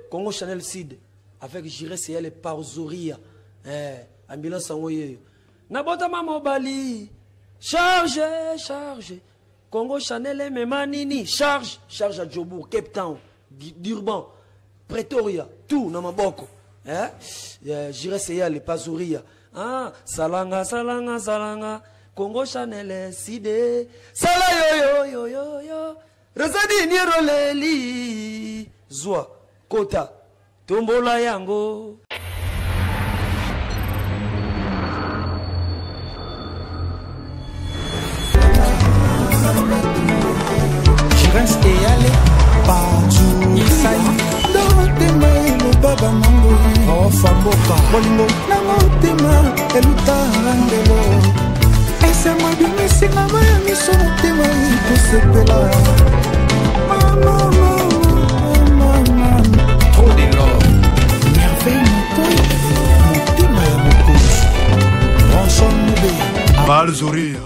Congo Chanel Sid avec Jiré Seyel et Pauzoria. Ambulance en Oye. Nabota Mamobali. Charge. Congo Chanel et Memanini. Charge à Djobour, Cape Town, Durban, Pretoria, tout dans ma boko. Jiré Seyel et Pauzoria. Salanga. Congo Chanel Side. Sala yo. Razadi Niroleli. Zwa. Kota. Tombola yango. Je reste et aller partout. Il s'agit d'Otema et le baba mango. Oh Faboka. Bolingo. Namotema et le tarandelo. Et c'est moi de mes sinama et mes sonotema et tout ce pela. Trop d'élan. Merveille mon tema et mon coach. Ransom Moubé. Balzoria.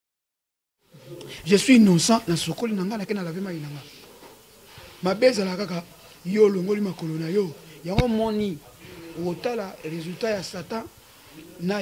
Je suis innocent na sokoli nanga na kena laver ma inanga. Ma beza la kaka yo longoli makolo na yo. Yango moni otala résultat ya Satan na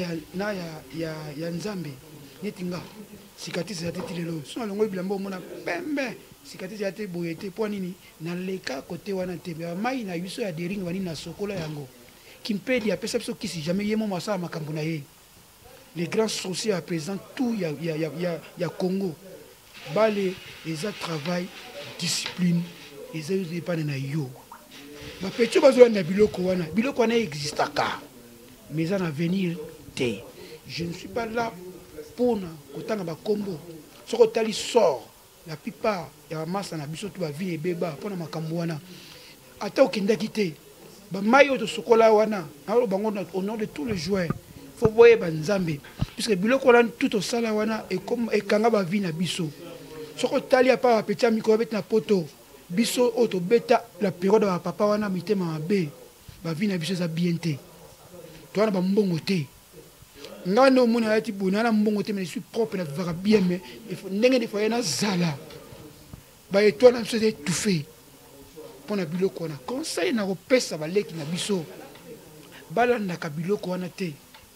ya Nzambe. Netinga cicatrice ya tete lelo. Sona longoli bilambo mona pembe. Cicatrice ya tete boyete po nini na leka côté wana tembe. Mai na biso ya dering wani na sokola yango. Kimpedi a pesa biso kisi jamais yemo masala makambo na ye. Les grands sorciers à présent tout ya Congo. Balé, ils ont travail, discipline, ils ont des pannes na yo. Ma petite bazoua na biloko wana existe ka. Mais en avenir té. Je ne suis pas là pour na kotanga ba combo. Ce que tali sort, la plupart ya massa na biso to ba vie et beba pour na makambo wana. Ata okinda kité. Ba mayo to sokola wana, na bango au nom de tous les joueurs. Faut voir banzambe puisque biloko wana tout au sala wana et comme et kanga ba vie na biso. Soko tali a pas petit micro bet na poto biso auto beta la période de papa wana mitema mabe ba vie na biso za bienté to wana ba mbongo te ngano mona yati bona na mbongo te mais je suis propre na vivre bien mais il faut ndenge de foyer na zala ba étoile na biso étouffé pona biloko wana conseil na kopesa ba leki na biso balanda ka biloko wana te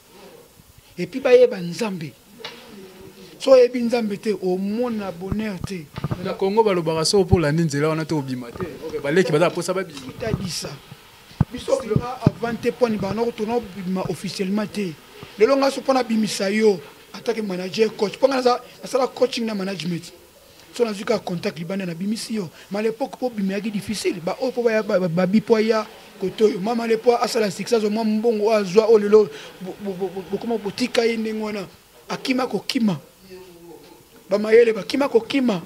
et puis ba yeba nzambe so ebi nzambe te au mona bonheur te na Congo balobaka so pour la ninzela wana te obima te OK baleki baza posa ba biso ta disa biso avant te poni ba no retourner obima officiellement te lelo nga so pona bimisa yo attaque manager coach pona za sala coaching na management so na zuka contact libanda na bimisi yo mais à l'époque po bimaki difficile ba o po ba bipoya koto mama lepo asala success mo mbongo azwa o lelo bokoma botika yende ngwana akima kokima bamayele bakima kokima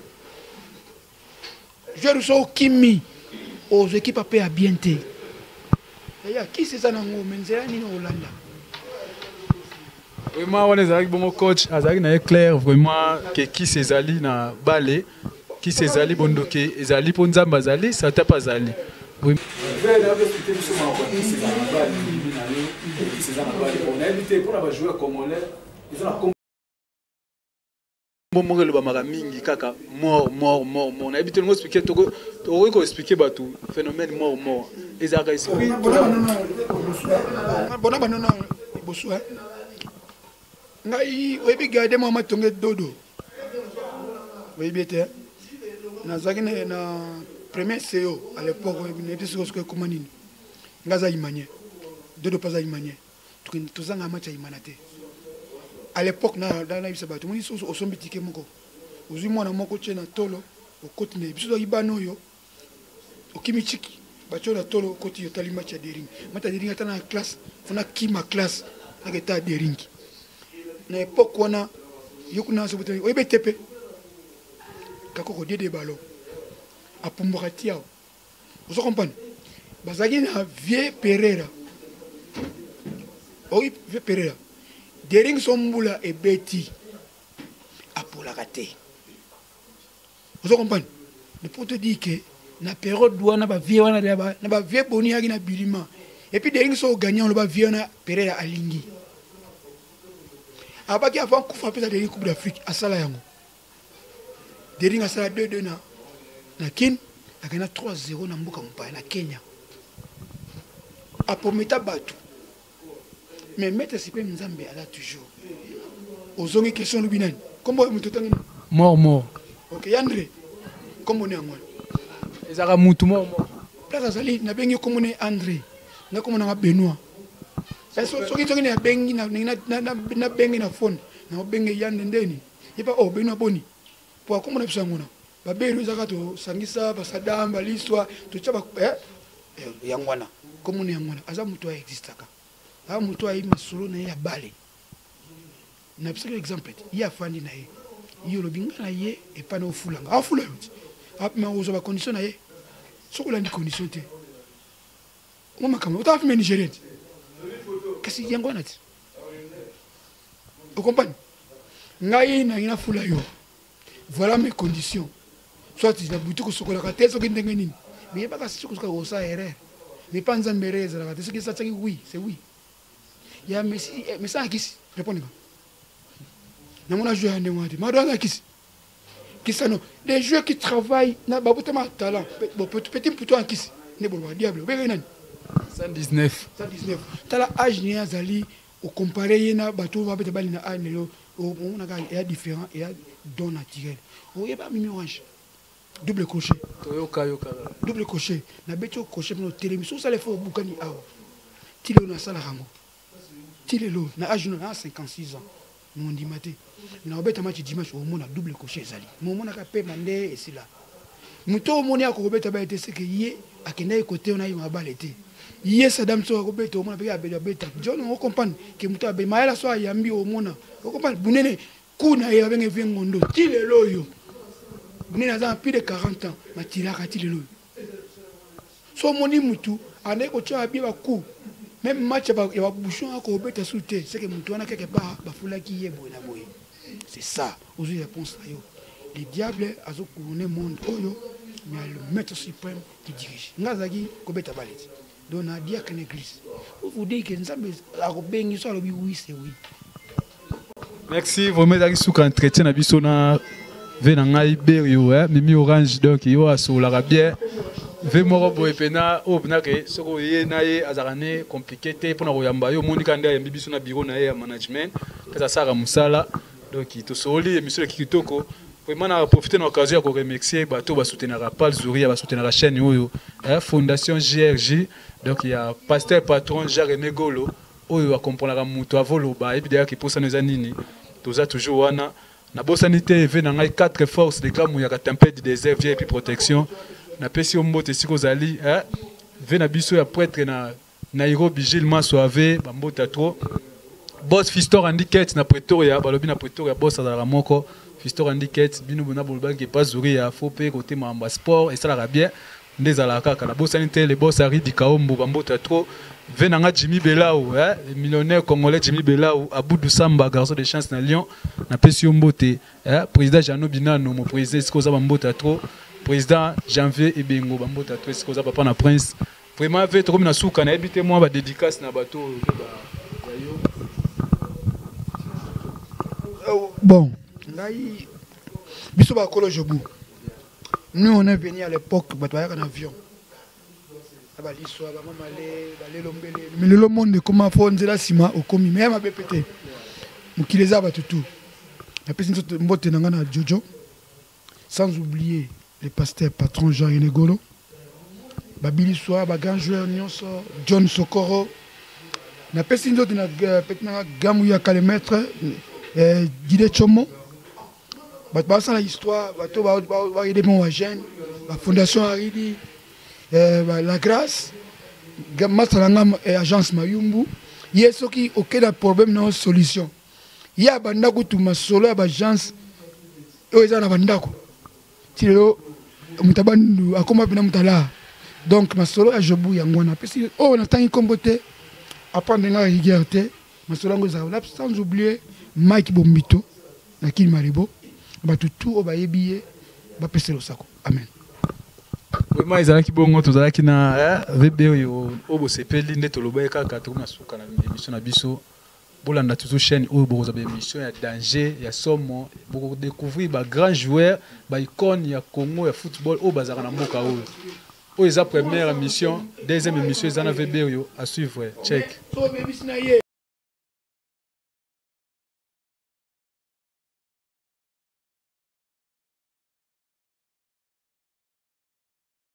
je reçois kimi aux équipes à paix bien te ya qui c'est ça nango menzela nini Hollanda vraiment on ezali bon coach azali na clair vraiment que qui s'ezali na balé qui s'ezali bondoke ezali po nzamba azali ça t'a pas azali oui Bon le bamara mingi kaka mort on a habité le mot expliquer to expliquer batou phénomène mort ezaka esprit bona banana boswa ngai oyebi garder mama tonge dodo oyebi te nazaki na premier CEO à l'époque oyebi ce que comment nini ngaza imanye dodo pas imanye tuzanga match imanate à l'époque na bisa bato moni so osombi tike moko ozwi mwana moko tche na tolo okoti na biso ibano yo okimichiki bacho na tolo okoti yo tali match ya dering mata dering ata na classe fona kima classe na keta dering na époque wana yokuna so bote oyebe tepe kako de ballon apumboka tiao vous comprenez bazaki na Vieux Pereira oui Vieux Pereira Dering sombula et beti apola raté. Vous comprenez? Ne pour te dire que na période douana ba vie wana na ba vie boni yaki na bilima. Et puis Dering so gagnant le ba vie na Pereira alingi. Abaki avant kufa pesa Dering Coupe d'Afrique asala yango. Dering asala 2-2 na Kin akana 3-0 na mboka mpa na Kenya. apometa bato mais maître Sipe Nzambe ala toujours ozongi question lu binani kombo mutu tangi mort OK Yandre kombo ne ngwana ezaka mutu mort place azali na bengi kombo ne André na kombo na Benoît soki soki na bengi na bengi na phone na bengi Yandre ndeni yepa oh Benoît boni po kombo na biso ngona ba belu ezaka to sangisa ba sadam ba l'histoire to tshaba yangwana kombo ne ngwana aza mutu a existaka a mutu a masolo na ya bale na pseke exemple ya fandi na ye yo lobinga na ye e pa na ofulanga afula yuti mais ozo ba condition na ye soko la ndi condition te ngoma kama uta afime Nigérien kasi yangwana ti vous comprenez ngai na ina fula yo voilà mes conditions soit na butu ko sokola ka te soki ndenge nini mais pas kasi soko ko sa erreur mais pas nzambe reza la ka te soki ça tsaki oui c'est oui ya mais ça kisi répondez pas na mona joueur ndenge ati madonna kisi kisano les joueurs qui travaillent na babutama talent bon petit plutôt en kisi ne bon diable be nani 119 tala âge ni azali au comparer na bato ba beta bali na âge lelo on a il y a différent il y a don naturel o yeba mimi orange double crochet toyoka double crochet na beto crochet no télémission ça les faut bukani awa tilo na sala rango tilo na âge no na 56 ans mon dimate na obeta match dimanche au mona double crochet ezali mon mona ka pe mande esila muto moni akobeta ba ete seke ye akenda côté on a eu mabale ete ye sadam so akobeta au mona pe abeta beta John on comprendre que muto abe maela so ayambi au mona on comprendre bunene kuna ye abenge vengondo tilelo yo bunene aza plus de 40 ans matilaka tilelo so moni mutu ane ko tcha abi ba ku même match ya ba bouchon akobeta soute c'est que mutu ana quelque part ba fulaki ye boye na boye. C'est ça, aux réponses là. Le diable a couronné le monde, mais le maître suprême qui dirige. Ngazagi, Kobeta Baleti. Donc, on a dit qu'une église. Vous dites que nous sommes oui, c'est oui. Merci, vous mettez sur l'entretien, vous avez venangai berio, mimi orange, donc il y a sur la bien. Vemo boepena obna ke soko ye na ye azarane compliqué te pour na royamba yo monika nda yambi biso na bureau na ye ya management kaza sara musala. Donc, tout soli, monsieur le Kitoko, vraiment, on a profité de l'occasion pour remercier bateau, va soutenir la Pal Zouri, va soutenir la chaîne Fondation GRJ. Donc, il y a pasteur patron Jérémy Golo, où il va comprendre la moto à volo, et puis d'ailleurs, qui pousse à nos anini. Tout ça, toujours, on a la sanité, il y a 4 forces de cas où il y a tempête du désert, et puis protection. On a pessi au mot de Sikosali, il y a biso ya prêtre na Nairobi, Gilles Massoave, Bambota trop. Boss Fistor Handiket na Pretoria, balobi na Pretoria boss azala moko Fistor Handiket bino bona bolba ke pas zuri ya fopé côté mamba sport et ça la bien ndezala kaka la boss sanité les boss ari di Kaombo bambota trop venanga Jimmy Belao le millionnaire congolais Jimmy Belao Aboudou Samba garçon de chance na Lyon na pesi mbote président Jano Binano mon président Sikoza bambota trop président Janvier Ebengo bambota trop Sikoza papa na prince vraiment fait trop na souka na habité moi ba dédicace na bateau bon, nous on est venu à l'époque, en avion. Mais le monde comment faut on la cima au commis, mais ma bépété. Nous qui les a tout. La personne mbote nangana Jojo, sans oublier les pasteurs patrons Jean-René Golo, Babili Soa, Bagan joueur Nyonso, John Sokoro. La personne d'autre na Gamouya Kalemètre. Guide Chomo, la histoire, la fondation Haridi, la grâce, agence Mayumbu, il y a ceux qui ont aucun problème dans la solution. Il y a des gens qui ont solo agence, ils ont bandako. Donc, ma solo a jobu yangwana. Oh, on a tant de comboté, apprendre la rigueur, ma solo sans oublier. Mike Bombito, Nakil Maribo, tout au bayebiye, bapeselo sako. Amen. Vraiment, ils ont qui bon tout ça qui na VB au bosepeli ndeto lobaeka ka tuna suka na émission na biso. Bolanda toujours chaîne au bozo ba émission ya danger, ya somo, pour découvrir ba grand joueur, ba icône ya Congo ya football au bazara na mboka o. oyo eza première émission, deuxième émission eza na Veberio à suivre. Check. So bebisi na ye